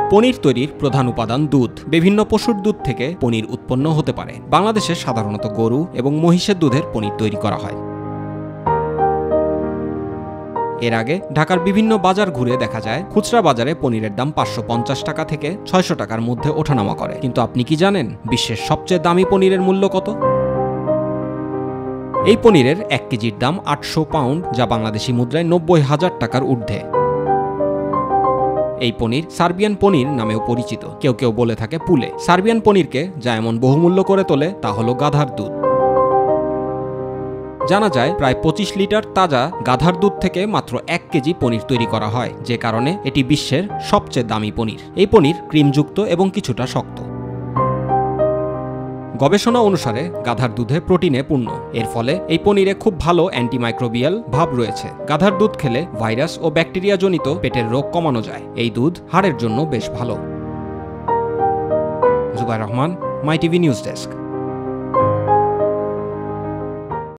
পনির তৈরির প্রধান উপাদান দুধ। বিভিন্ন পশুর দুধ থেকে পনির উৎপন্ন হতে পারে। বাংলাদেশে সাধারণত গরু এবং মহিষের দুধের পনির তৈরি করা হয়। এর আগে ঢাকার বিভিন্ন বাজার ঘুরে দেখা যায় খুচরা বাজারে পনিরের দাম 550 টাকা থেকে 600 টাকার মধ্যে ওঠানামা করে। কিন্তু আপনি কি জানেন বিশ্বের সবচেয়ে দামি পনিরের মূল্য কত? এই পনিরের 1 কেজির দাম 800 পাউন্ড, যা বাংলাদেশি মুদ্রায় 90,000 টাকার ঊর্ধ্বে। এই পনির সার্বিয়ান পনির নামেও পরিচিত। কেউ কেউ বলে থাকে পুলে। সার্বিয়ান পনিরকে যা এমন বহুমূল্য করে তোলে তা হলো গাধার দুধ। জানা যায় প্রায় 25 লিটার তাজা গাধার দুধ থেকে মাত্র 1 কেজি পনির তৈরি করা হয়, যে কারণে এটি বিশ্বের সবচেয়ে দামি পনির। এই পনির ক্রিমযুক্ত এবং কিছুটা শক্ত। গবেষণা অনুসারে গাধার দুধে প্রোটিনে পূর্ণ। এর ফলে এই পনিরে খুব ভালো অ্যান্টিমাইক্রোবিয়াল ভাব রয়েছে। গাধার দুধ খেলে ভাইরাস ও ব্যাকটেরিয়া জনিত পেটের রোগ কমানো যায়। এই দুধ হাড়ের জন্য বেশ ভালো। Zubair Rahman, my TV news desk.